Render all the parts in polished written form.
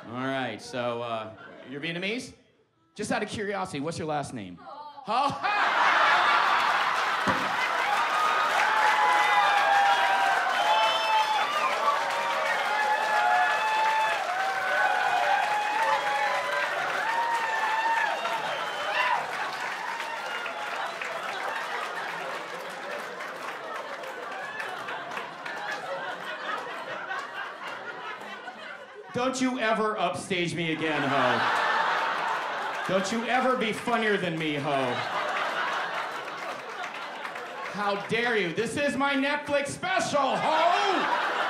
All right, so you're Vietnamese? Just out of curiosity, what's your last name? Oh. Don't you ever upstage me again, ho. Don't you ever be funnier than me, ho. How dare you? This is my Netflix special, ho!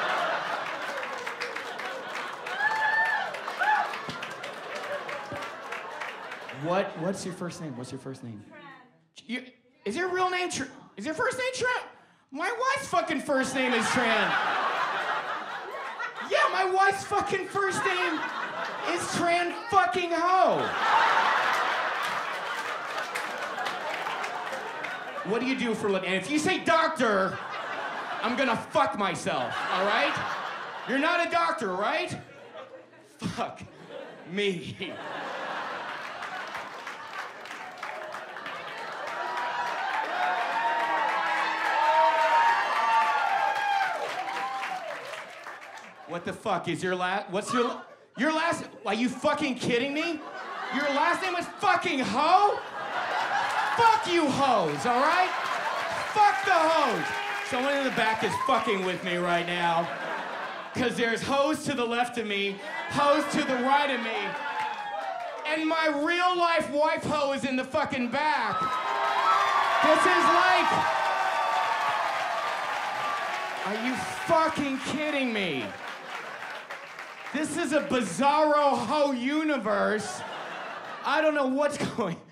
What's your first name? What's your first name? Is your real name is your first name Tran? My wife's fucking first name is Tran. Yeah, my wife's fucking first name is Tran fucking Ho. What do you do for a living? And if you say doctor, I'm gonna fuck myself, all right? You're not a doctor, right? Fuck me. What the fuck is your last? What's your last? Are you fucking kidding me? Your last name is fucking Ho? Fuck you hoes, all right? Fuck the hoes. Someone in the back is fucking with me right now. Cause there's hoes to the left of me, hoes to the right of me, and my real life wife ho is in the fucking back. This is like, are you fucking kidding me? This is a bizarro ho universe. I don't know what's going on.